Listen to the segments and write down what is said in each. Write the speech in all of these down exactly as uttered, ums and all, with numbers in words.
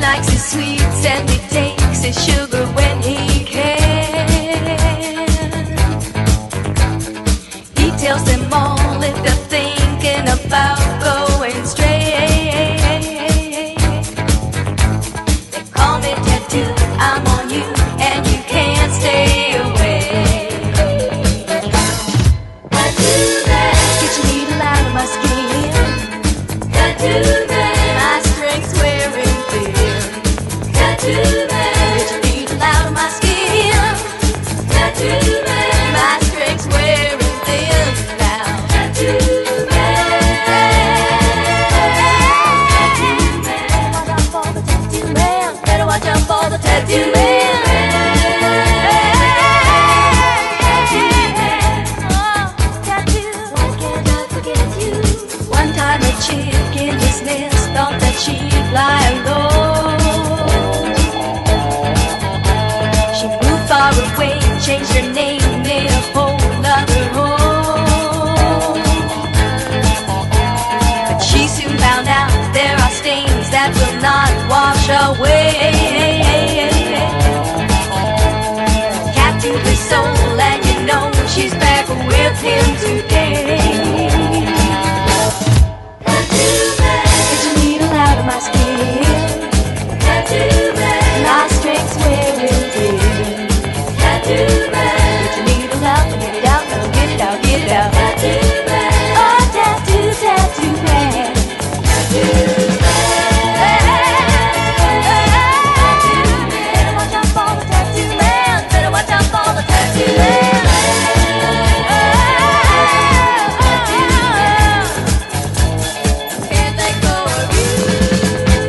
likes his sweets and he takes his sugar when he can. He tells them all if they're thinking about going straight. They call me tattoo, I'm on you and you can't stay away. Tattoo man, get your needle out of my skin. Tattoo man, my strength's wearing thin. Tattoo man, get your needle out of my skin. Tattoo man, my strength's wearing thin now. Tattoo man, tattoo man, better watch out for the tattoo man. One time a chick in his nest thought that she'd fly alone. She moved far away, changed her name, made a whole other home. But she soon found out there are stains that will not wash away. Tattooed her soul and you know she's back with him today. Get your needle out of my skin. Tattoo man, my strength's wearing thin. Tattoo man, get your needle out, get it out, now get it out, get it out. Tattoo man, oh tattoo, tattoo man. Tattoo man, better watch out for the tattoo man. Better watch out for the tattoo man. Can't let go of you.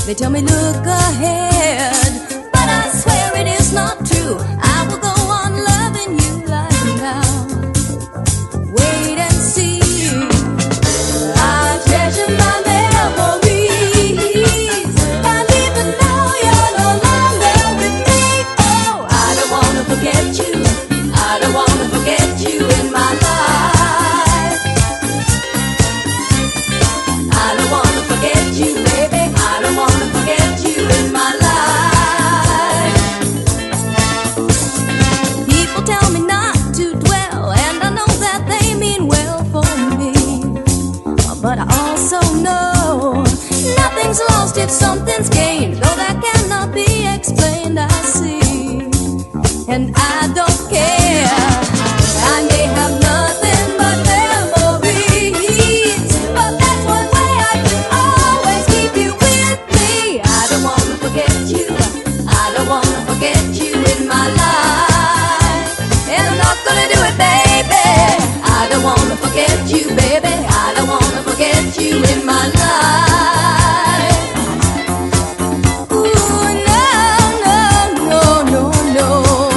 They tell me look ahead, but I swear it is not true. I will go on loving you like now. Wait and see. I treasure my memories, and even though you're no longer with me, oh, I don't wanna forget you. I don't wanna forget you in my life. I don't wanna forget you, baby. I don't wanna forget you in my life. People tell me not to dwell, and I know that they mean well for me, but I also know nothing's lost if something's gained, though that cannot be explained. I see, and I don't care. I may have nothing but memories, but that's one way I can always keep you with me. I don't wanna forget you. I don't wanna forget you in my life, and I'm not gonna do it, baby. I don't wanna forget you, baby. I don't wanna forget you in my life. Ooh, no, no, no, no, no.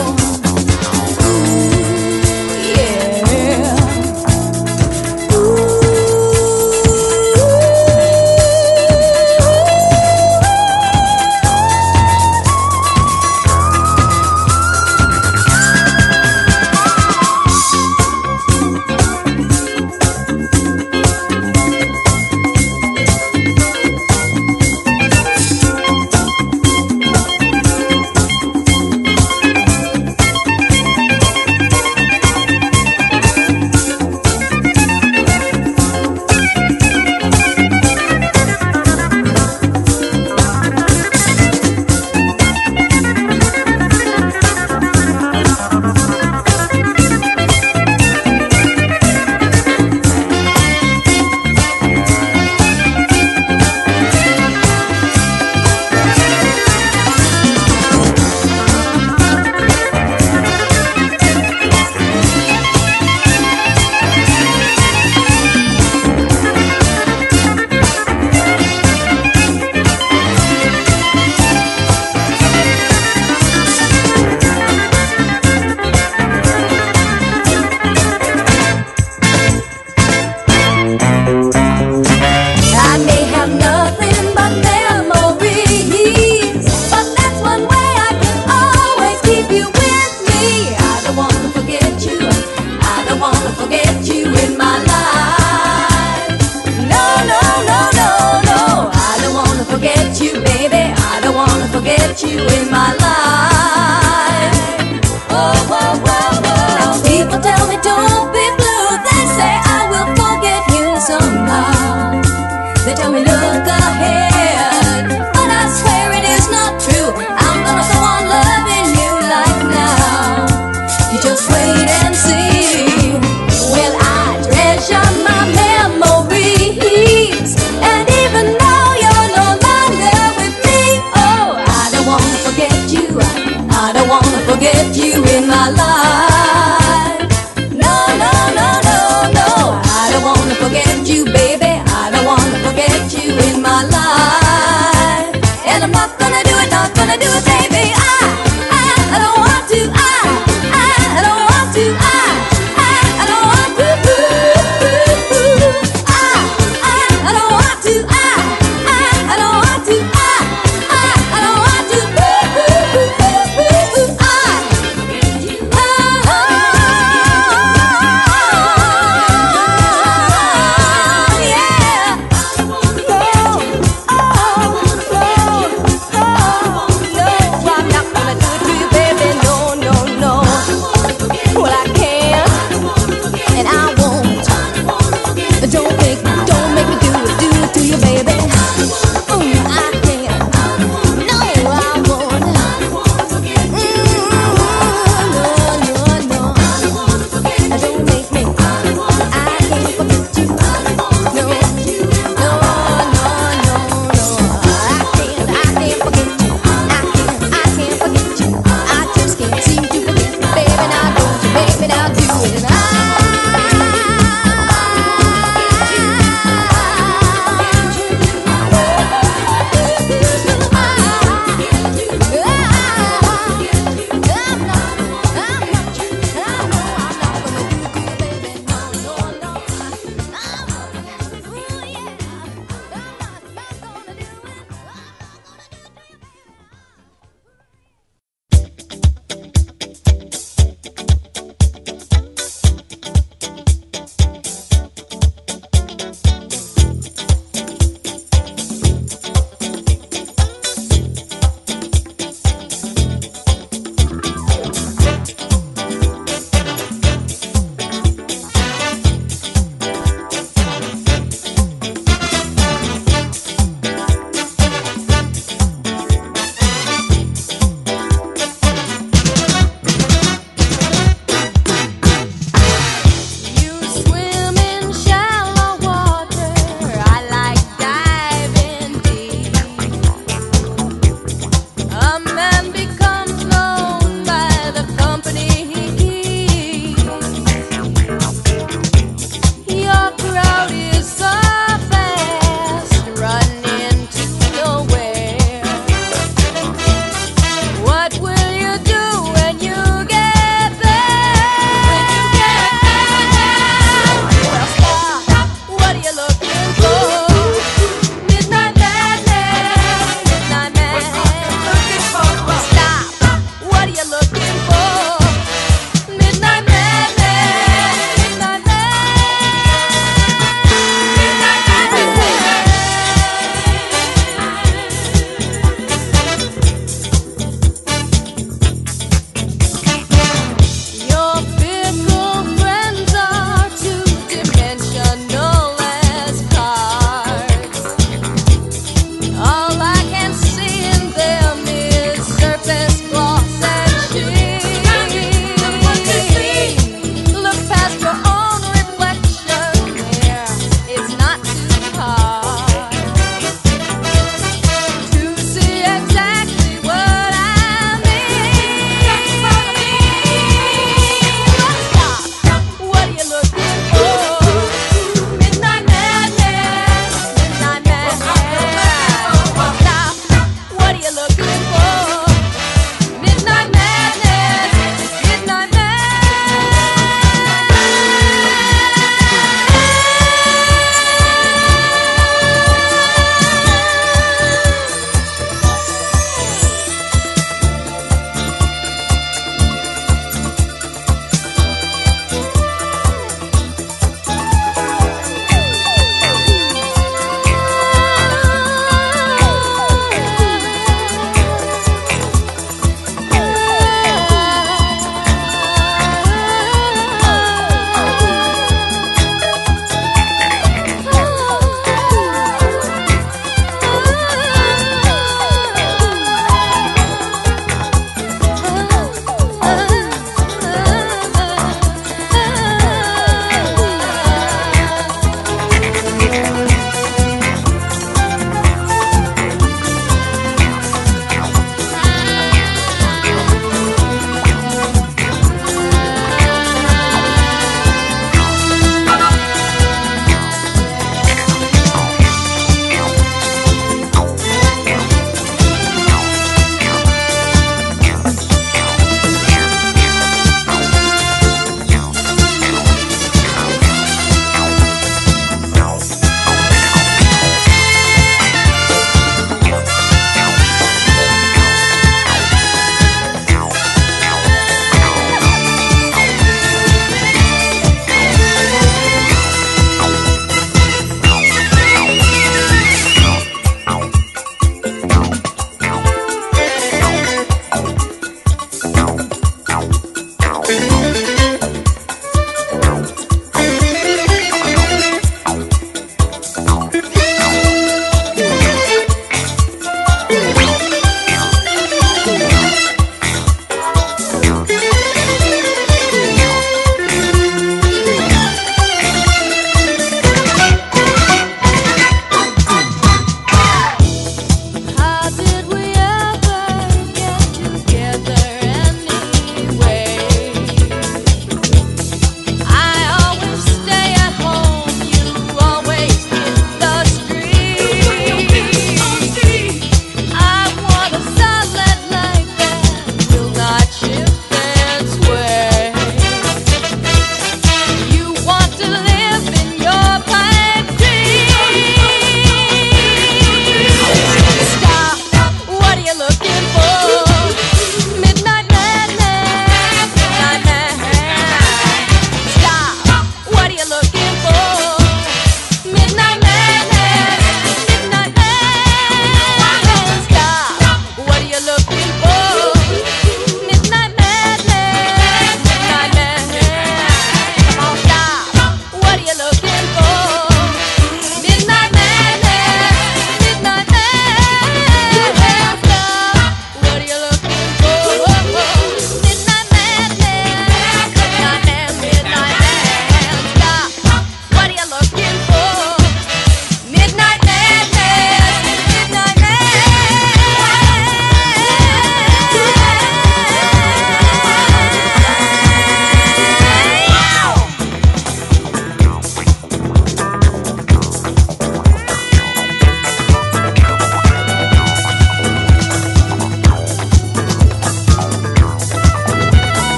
Ooh, yeah. Ooh. I may have nothing but memories, but that's one way I can always keep you with me. I don't wanna forget you. I don't wanna forget you in my life. No, no, no, no, no. I don't wanna forget you, baby. I don't wanna forget you in my life. Oh, whoa, whoa, whoa. Now people tell me don't be blue. They say I will forget you somehow. They tell me look ahead, but I swear it is not true. I'm gonna go on loving you like now. You just wait and see. Well, I treasure my memories, and even though you're no longer with me, oh, I don't wanna forget you.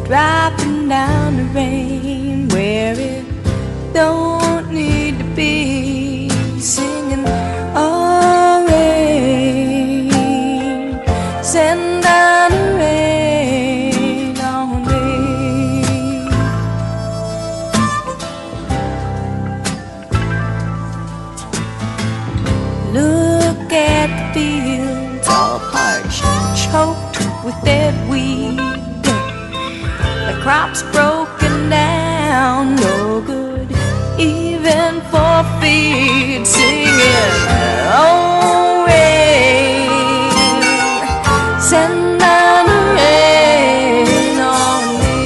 dropping down the rain where it don't need to be, singing, oh rain, send down the rain on me. Look at the fields all parched, choked with dead weed. The crops broken down, no good even for feed. Singing, oh rain, send down the rain on me.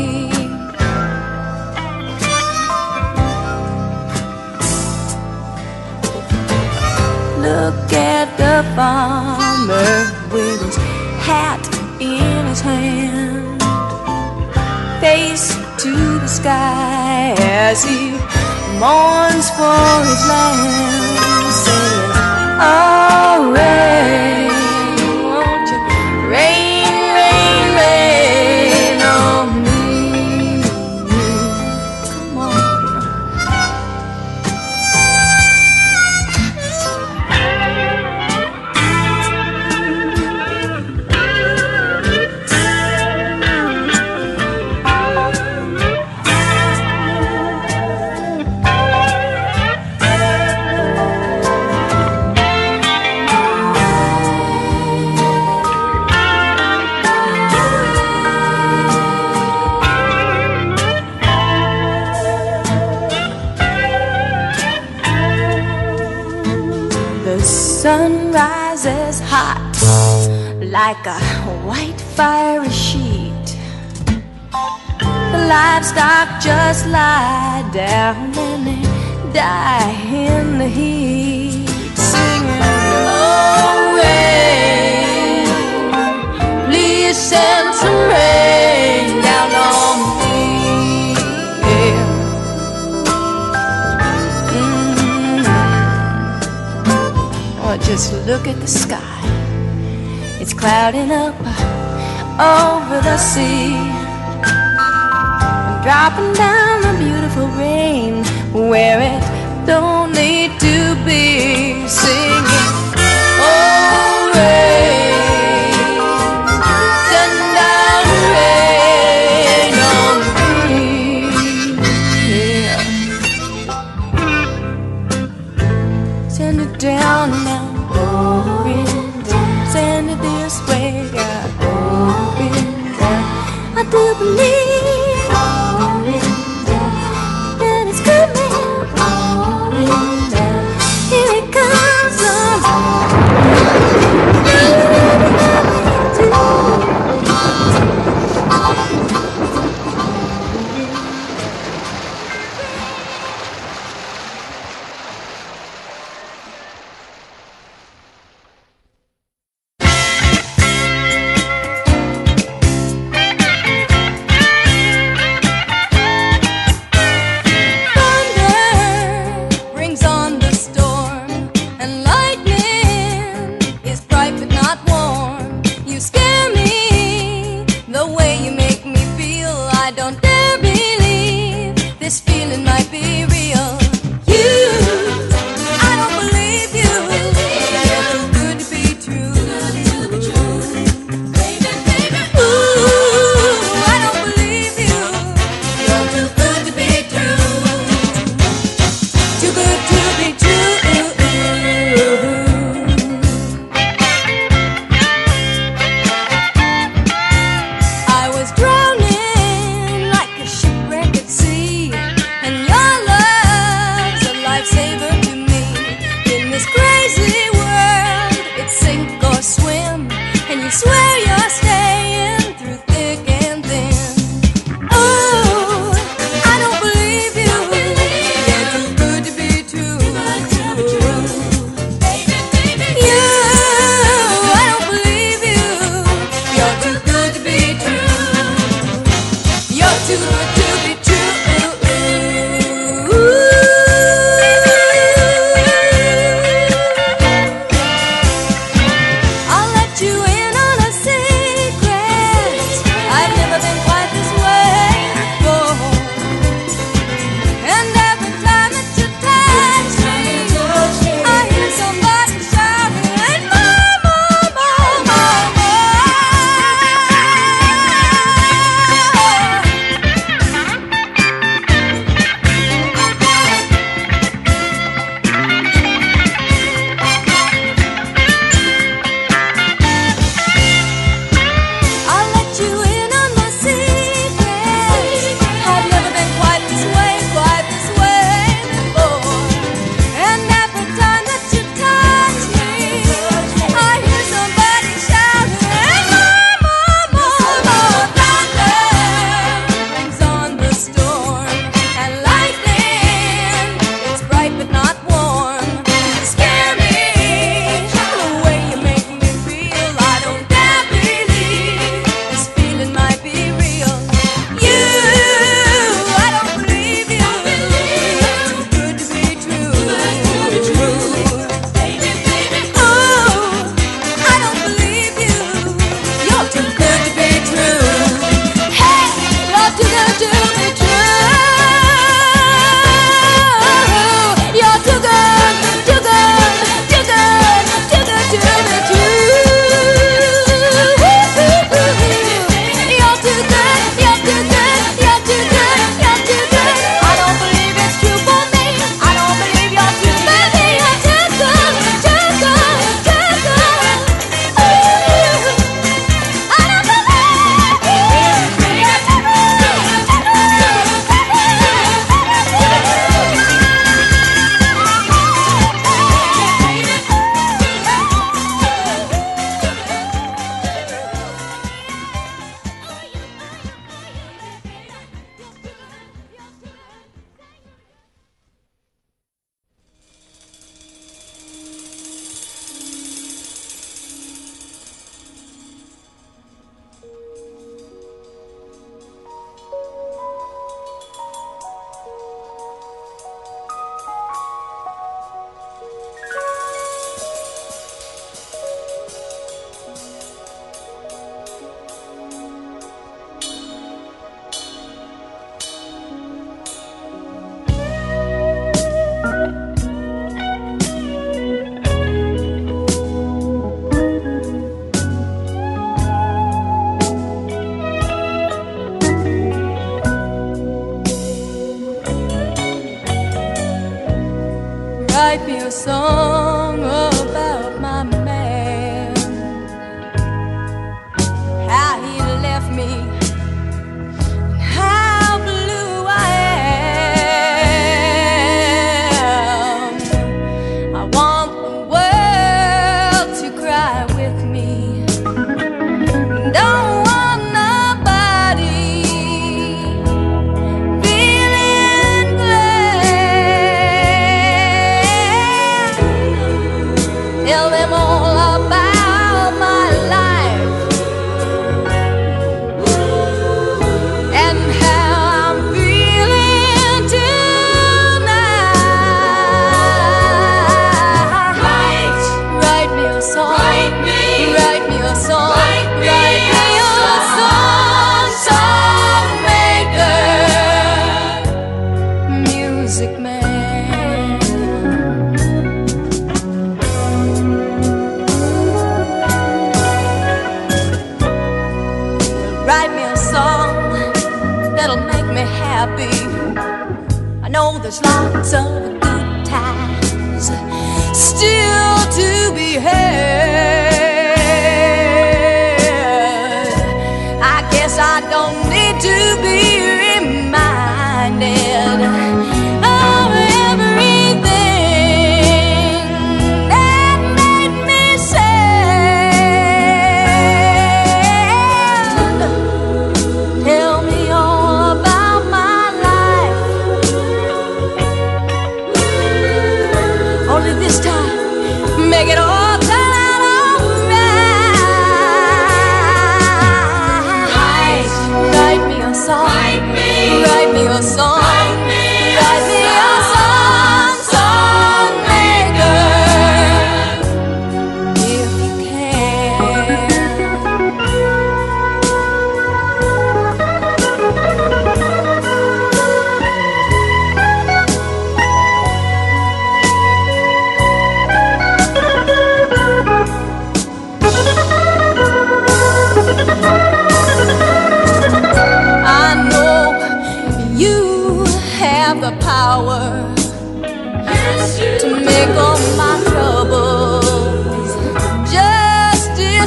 Look at the farmer with his hat in his hand, face to the sky as he mourns for his land, saying, oh rain, won't you rain, rain, rain on me. Come on. The sun rises hot like a white fiery sheet. The livestock just lie down and they die in the heat, singing, oh rain, please send some rain down on me. Yeah. Just look at the sky, it's clouding up over the sea, dropping down the beautiful rain where it don't need to be, singing, oh rain, send down rain on me. Yeah. Send it down now. Send it this way, yeah. I do believe that it's coming. Here it comes. write me a song, write me a song, song maker, music man. Write me a song that'll make me happy. I know there's lots of good times still to be had. I guess I don't need to be reminded of everything that made me sad. Tell me all about my life. Only this time, make it all turn out alright. Write me a song, write me, write me a song, write me, write me a song, song maker, if you can. I know you have the power to make all my troubles just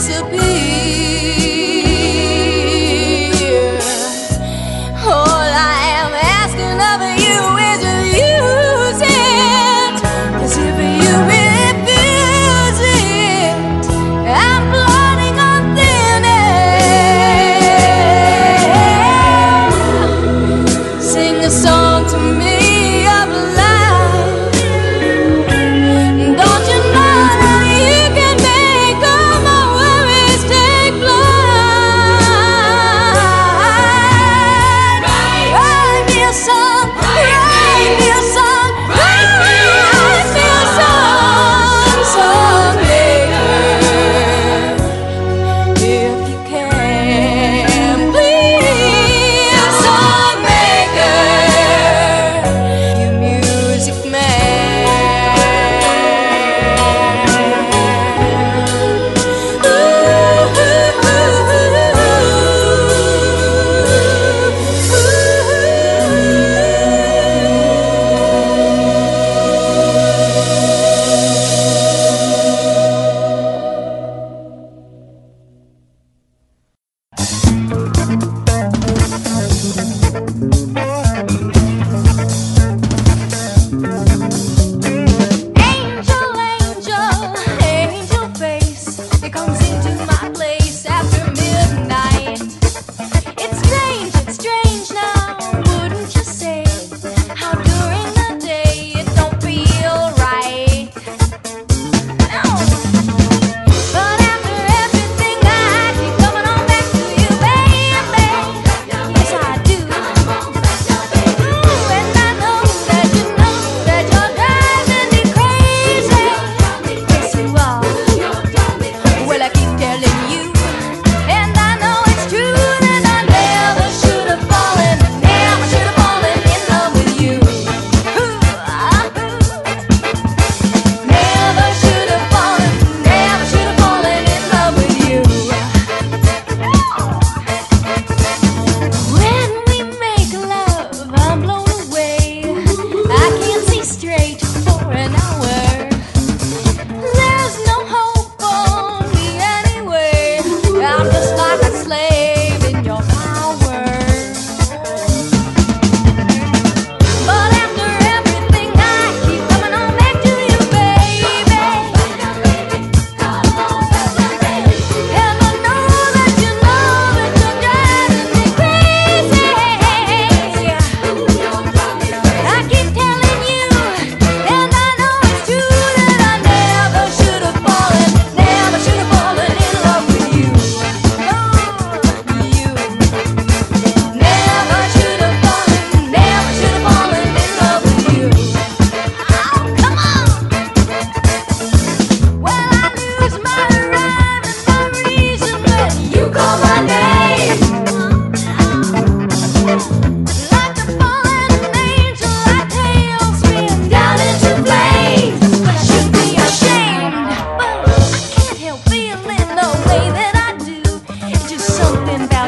disappear. All I am asking of you is to use it, 'cause if you refuse it, I'm planning on thin air. Sing a song to me of life. Don't you know that you can make all my worries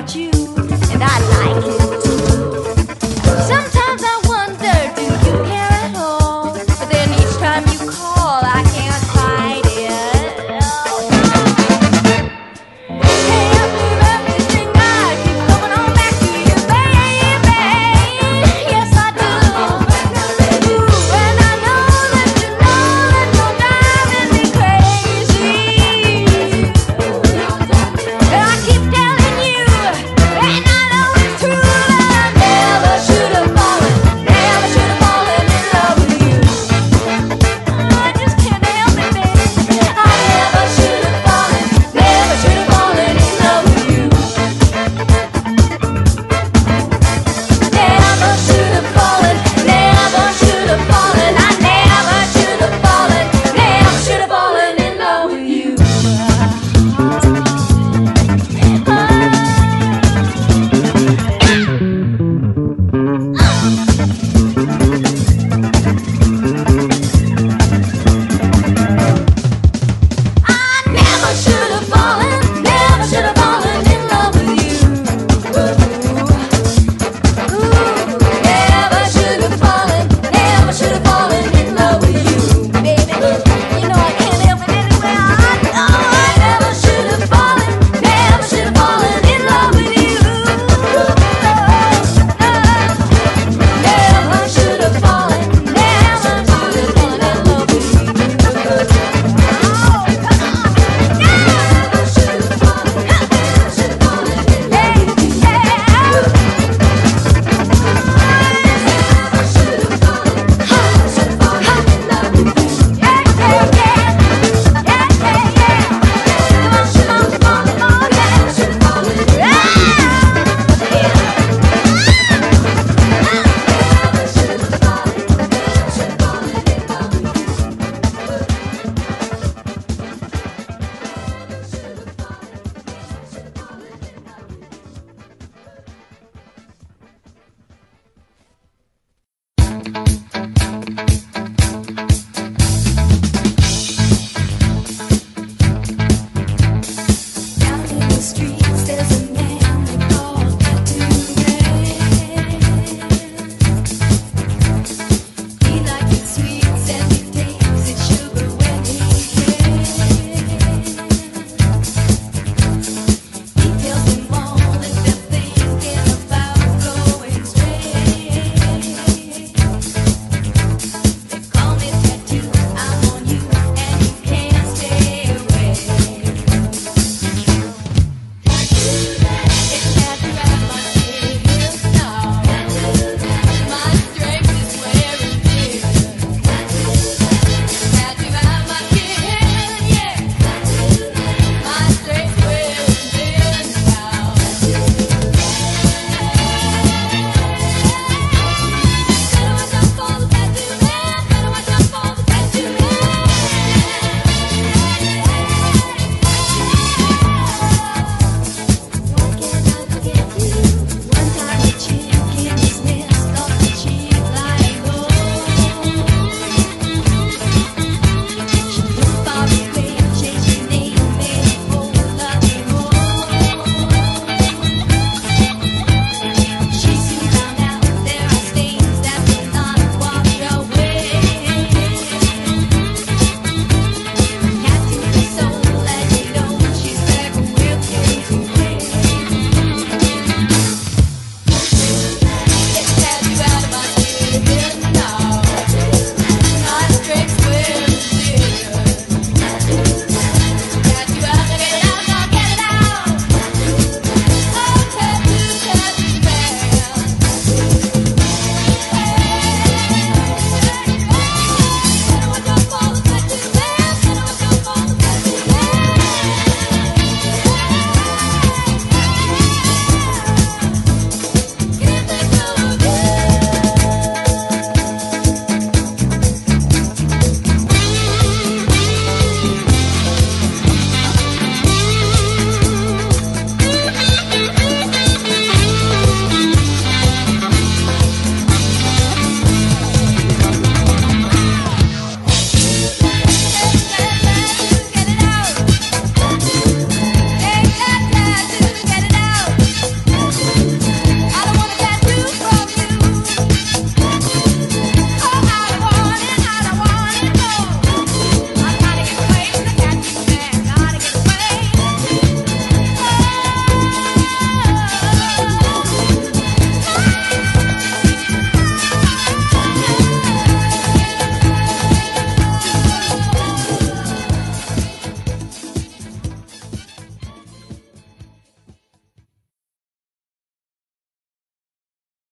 about you, and I like it.